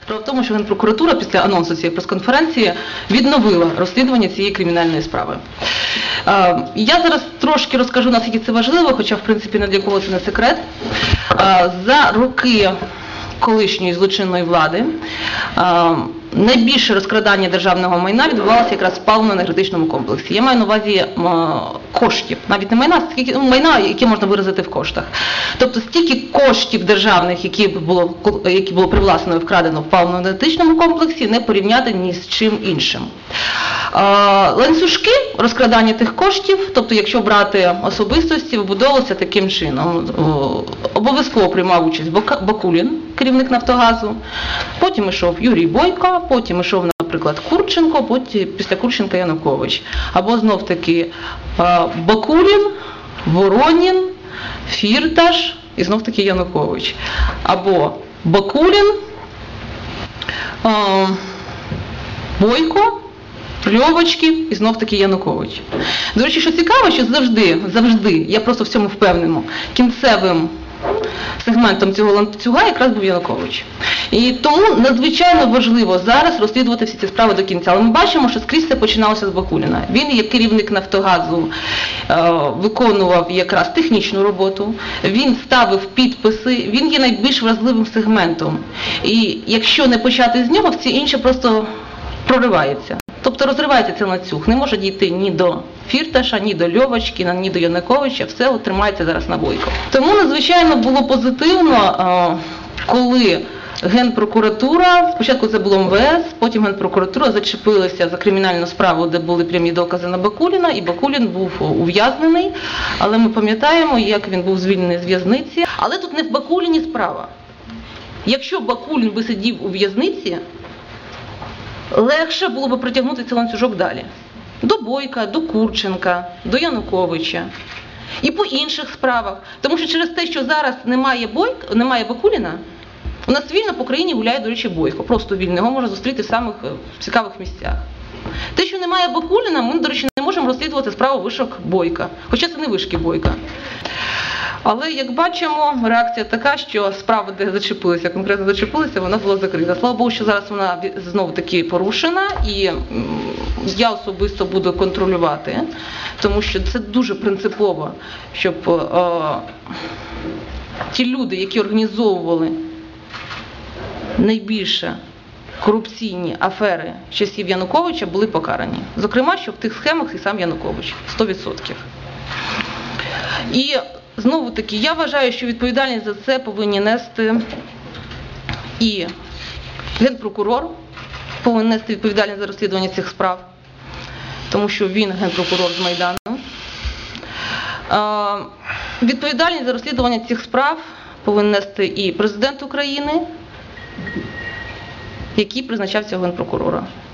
Справа в тому, що Генпрокуратура після анонсу цієї прес-конференції відновила розслідування цієї кримінальної справи. Я зараз трошки розкажу, наскільки це важливо, хоча в принципі не для кого це не секрет. За роки колишньої злочинної влади найбільше розкрадання державного майна відбувалося якраз в паливно-енергетичному комплексі. Я маю на увазі коштів, навіть не майна, скільки майна, яке можна виразити в коштах. Тобто стільки коштів державних, які було привласнено і вкрадено в паливно-енергетичному комплексі, не порівняти ні з чим іншим. Ланцюжки розкрадання тих коштів, тобто якщо брати особистості, вибудовувалося таким чином. Обов'язково приймав участь Бакулін, керівник «Нафтогазу», потім йшов Юрій Бойко, потім йшов, наприклад, Курченко, потім після Курченка Янукович. Або знов-таки Бакулін, Воронін, Фірташ і знов-таки Янукович. Або Бакулін, Бойко, Льовочкін і знов-таки Янукович. До речі, що цікаво, що завжди, я просто в цьому впевнена, кінцевим сегментом цього ланцюга якраз був Янукович. І тому надзвичайно важливо зараз розслідувати всі ці справи до кінця. Але ми бачимо, що скрізь це починалося з Бакуліна. Він, як керівник «Нафтогазу», виконував якраз технічну роботу, він ставив підписи, він є найбільш вразливим сегментом. І якщо не почати з нього, всі інші просто прориваються. Тобто розривається цей ланцюг, не може дійти ні до Фірташа, ні до Льовочкіна, ні до Януковича, все тримається зараз на Бойко. Тому надзвичайно було позитивно, коли Генпрокуратура, спочатку це було МВС, потім Генпрокуратура зачепилася за кримінальну справу, де були прямі докази на Бакуліна, і Бакулін був ув'язнений, але ми пам'ятаємо, як він був звільнений з в'язниці. Але тут не в Бакуліні справа. Якщо Бакулін би сидів у в'язниці, легше було б притягнути цей ланцюжок далі. До Бойка, до Курченка, до Януковича. І по інших справах. Тому що через те, що зараз немає Бакуліна, у нас вільно по країні гуляє, до речі, Бойко. Просто вільно. Його можна зустріти в самих цікавих місцях. Те, що немає Бакуліна, ми, до речі, не можемо розслідувати справу вишок Бойка. Хоча це не вишки Бойка. Але, як бачимо, реакція така, що справа, де конкретно зачепилися, вона була закрита. Слава Богу, що зараз вона знову-таки порушена, і я особисто буду контролювати, тому що це дуже принципово, щоб ті люди, які організовували найбільше корупційні афери часів Януковича, були покарані. Зокрема, що в тих схемах і сам Янукович. 100%. І знову-таки, я вважаю, що відповідальність за це повинні нести і Генпрокурор, повинен нести відповідальність за розслідування цих справ, тому що він Генпрокурор з Майдану. Відповідальність за розслідування цих справ повинен нести і Президент України, який призначав цього Генпрокурора.